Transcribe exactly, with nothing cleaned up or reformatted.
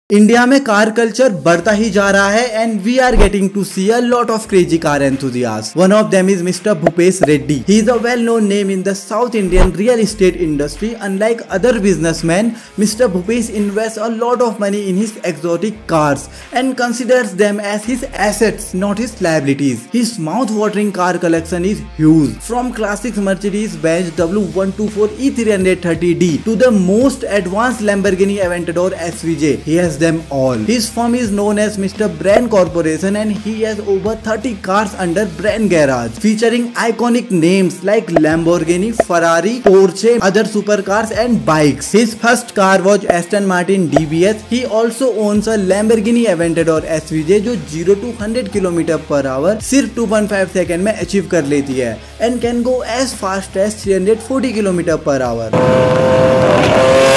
India में car culture बढ़ता ही जा रहा है and we are getting to see a lot of crazy car enthusiasts. One of them is Mister Bhupesh Reddy. He is a well-known name in the South Indian real estate industry. Unlike other businessmen, Mister Bhupesh invests a lot of money in his exotic cars and considers them as his assets, not his liabilities. His mouth-watering car collection is huge, from classic Mercedes-Benz W one twenty-four E three thirty D to the most advanced Lamborghini Aventador S V J. He has them all. His firm is known as Mister Brand Corporation and he has over thirty cars under Brand Garage, featuring iconic names like Lamborghini, Ferrari, Porsche, other supercars and bikes. His first car was Aston Martin D B S. He also owns a Lamborghini Aventador S V J जो zero to one hundred kilometer per hour सिर्फ two point five second में achieve कर लेती है and can go as fast as three hundred forty kilometer per hour.